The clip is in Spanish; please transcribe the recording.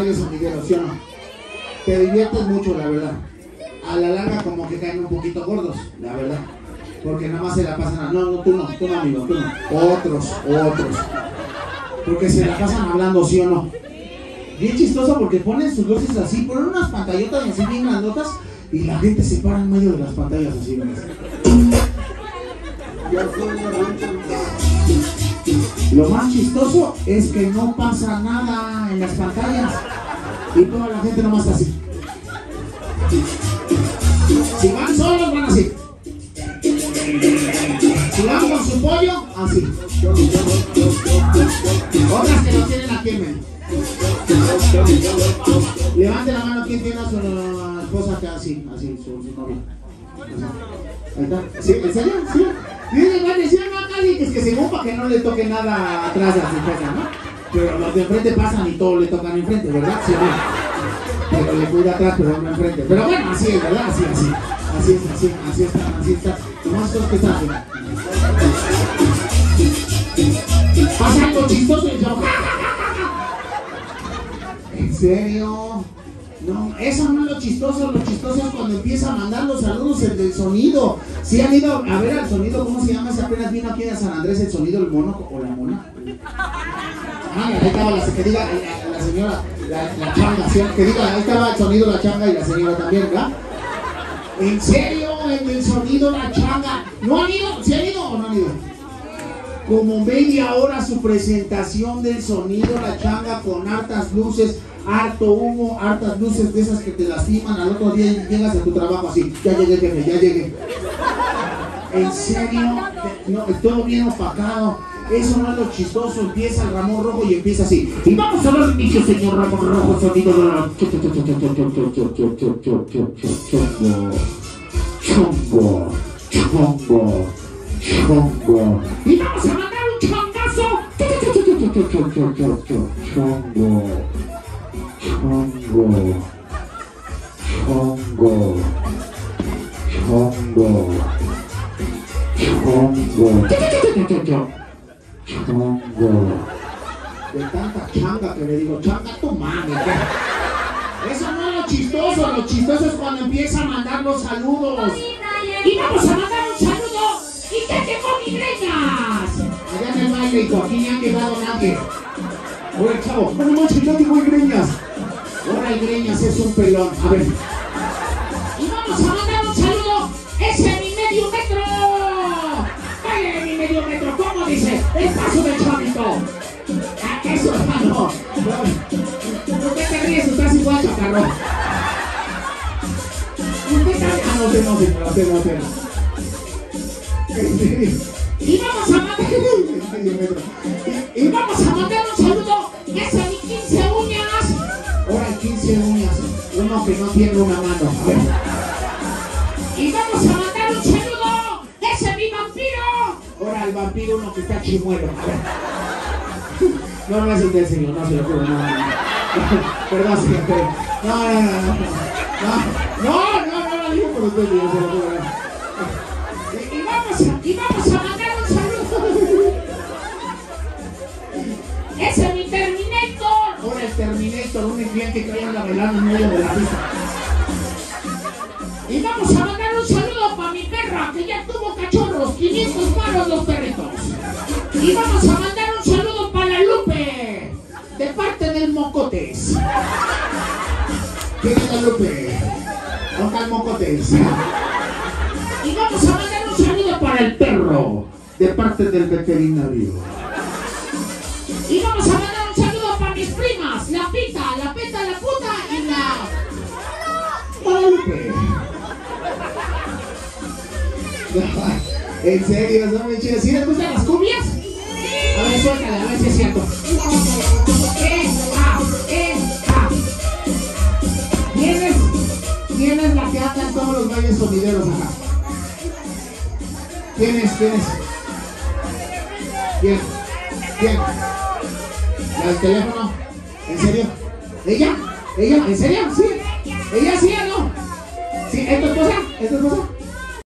varios sonideros, ¿sí o no? Te diviertes mucho, la verdad. A la larga como que caen un poquito gordos, la verdad. Porque nada más se la pasan a... No, tú no, amigo, tú no. Otros. Porque se la pasan hablando, ¿sí o no? Bien chistoso porque ponen sus luces así, ponen unas pantallotas así bien grandotas y la gente se para en medio de las pantallas así, ¿ves? Lo más chistoso es que no pasa nada en las pantallas y toda la gente nomás así. Si van solos, van así. Si van con su pollo, así. Otras que lo tienen aquí en medio. Levante la mano quien tiene a su esposa acá, así, su novia. Ahí está. ¿Sí? ¿En serio? ¿Sí? Decían acá que según para que no le toque nada atrás a su esposa, ¿no? Pero los de enfrente pasan y todos le tocan enfrente, ¿verdad? Sí, no. Pero le cuida atrás, pero no enfrente. Pero bueno, así es, ¿verdad? Así está. Nomás todos que están haciendo. Pasa algo chistoso y yo... ¿En serio? No, eso no es lo chistoso es cuando empieza a mandar los saludos el del sonido. ¿Sí han ido a ver al sonido? ¿Cómo se llama? Si apenas vino aquí a San Andrés el sonido, el mono o la mona. Ah, ahí estaba que diga la señora, la changa, ¿sí? Que diga, ahí estaba el sonido, la changa y la señora también, ¿verdad? ¿En serio? En el sonido, la changa. ¿No han ido? ¿Sí han ido o no han ido? Como media hora su presentación del sonido, la changa, con hartas luces, harto humo, hartas luces de esas que te lastiman. Al otro día llegas a tu trabajo así, ya llegué, jefe, ya llegué. ¿En serio? No, todo bien opacado. Eso no es lo chistoso. Empieza el Ramón Rojo y empieza así. Y vamos a dar inicio, señor Ramón Rojo, sonido de la... Chombo. Y vamos a mandar un chongazo. De tanta changa que le digo, changa tu mami. Eso no es lo chistoso es cuando empieza a mandar los saludos. Y vamos a mandar un saludo. ¿Y qué tengo migreñas? Allá en el baile, hijo, aquí ni han llegado nadie. Oye, chavo, no manches, yo tengo greñas. Ahora el greñas es un pelón. A ver. Y vamos a mandar un saludo. ¡Ese es mi medio metro! ¡Cállate mi medio metro! ¿Cómo dice? El paso del chavito. ¿A qué eso, hermano? ¿Por qué te ríes? Estás igual, chacarro. No. Y vamos a mandar un saludo. Ese es mi 15 uñas. Ahora el 15 uñas. Uno que no tiene una mano. A ver. Y vamos a mandar un saludo. Ese es mi vampiro. Ahora el vampiro, uno que está chimuelo. A ver. No es usted, señor. No se lo juro. No. Perdón, señor. No, digo por usted, señor. Se lo juro. Y vamos a mandar un saludo. Ese es mi Terminator. Ahora el Terminator, un cliente que vaya a bailar en medio de la pista. Y vamos a mandar un saludo para mi perra que ya tuvo cachorros, 500 palos los perritos. Y vamos a mandar un saludo para la Lupe, de parte del Mocotes. ¿Quién es la Lupe? Toca el Mocotes. Y vamos a mandar un saludo para el perro, de parte del veterinario. Y vamos a mandar un saludo para mis primas, la Pita, la Peta, la Puta y la... Guadalupe. En serio, son muy chidas. ¿Sí les gustan las cumbias? A ver, suéltale, a ver si es cierto. ¿Quién es la que anda en todos los bailes sonideros acá? ¿Quién es? ¿Quién? ¿La del teléfono? ¿En serio? ¿Ella? ¿En serio? ¿Sí? ¿Ella sí o no? ¿Sí? ¿Es tu esposa?